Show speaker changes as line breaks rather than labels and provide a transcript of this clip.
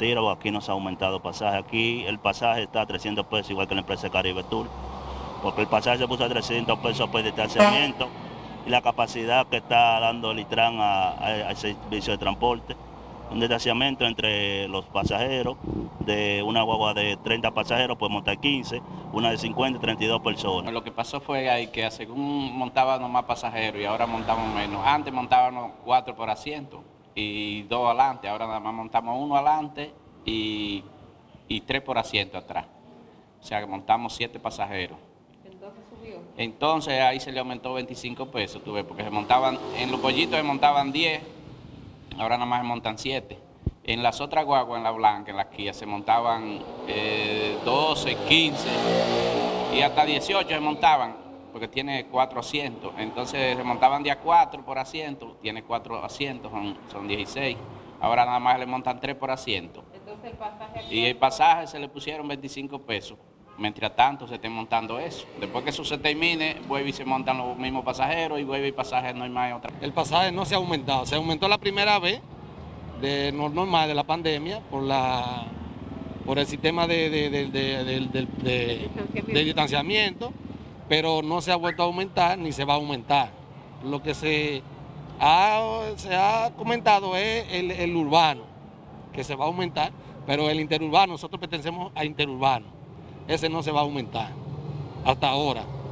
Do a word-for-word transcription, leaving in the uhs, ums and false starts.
mentira, o aquí no se ha aumentado el pasaje. Aquí el pasaje está a trescientos pesos, igual que la empresa Caribe Tour, porque el pasaje se puso a trescientos pesos por distanciamiento y la capacidad que está dando el ITRAN al servicio de transporte. Un distanciamiento entre los pasajeros, de una guagua de treinta pasajeros puede montar quince, una de cincuenta, treinta y dos personas.
Lo que pasó fue ahí que según montábamos más pasajeros y ahora montamos menos. Antes montábamos cuatro por asiento y dos adelante, ahora nada más montamos uno adelante y, y tres por asiento atrás. O sea que montamos siete pasajeros.
Entonces subió.
Entonces ahí se le aumentó veinticinco pesos, tú ves, porque se montaban, en los pollitos se montaban diez, ahora nada más se montan siete. En las otras guaguas, en la blanca, en la Kia, se montaban eh, doce, quince y hasta dieciocho se montaban, porque tiene cuatro asientos. Entonces se montaban de a cuatro por asiento, tiene cuatro asientos, son, son dieciséis. Ahora nada más le montan tres por asiento.
Entonces el pasaje aquí
Y el pasaje se le pusieron veinticinco pesos. Mientras tanto se estén montando eso. Después que eso se termine, vuelve y se montan los mismos pasajeros y vuelve y pasaje normal otra vez.
El pasaje no se ha aumentado, se aumentó la primera vez de normal de la pandemia por la por el sistema de, de, de, de, de, de, de, de distanciamiento, pero no se ha vuelto a aumentar ni se va a aumentar. Lo que se ha, se ha comentado es el, el urbano, que se va a aumentar, pero el interurbano, nosotros pertenecemos a interurbano, ese no se va a aumentar hasta ahora.